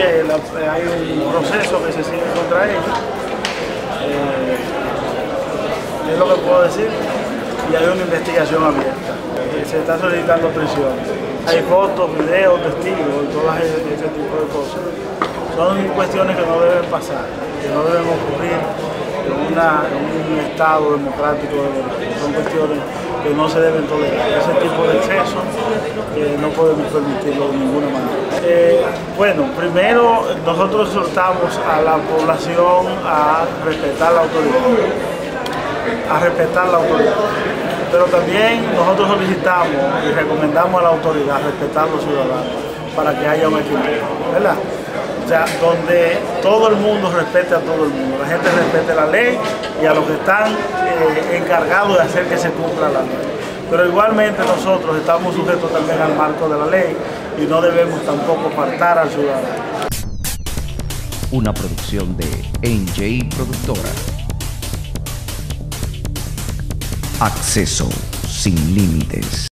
hay un proceso que se sigue contra ellos, es lo que puedo decir, y hay una investigación abierta. Se está solicitando prisión. Hay fotos, videos, testigos, y todo ese tipo de cosas. Son cuestiones que no deben pasar, que no deben ocurrir en un Estado democrático. Son cuestiones que no se deben tolerar. Ese tipo de excesos no podemos permitirlo de ninguna manera. Bueno, primero nosotros exhortamos a la población a respetar la autoridad, pero también nosotros solicitamos y recomendamos a la autoridad respetar a los ciudadanos para que haya un equilibrio, ¿verdad? O sea, donde todo el mundo respete a todo el mundo, la gente respete la ley y a los que están encargados de hacer que se cumpla la ley. Pero igualmente nosotros estamos sujetos también al marco de la ley y no debemos tampoco apartar al ciudadano. Una producción de NJ Productora. Acceso sin límites.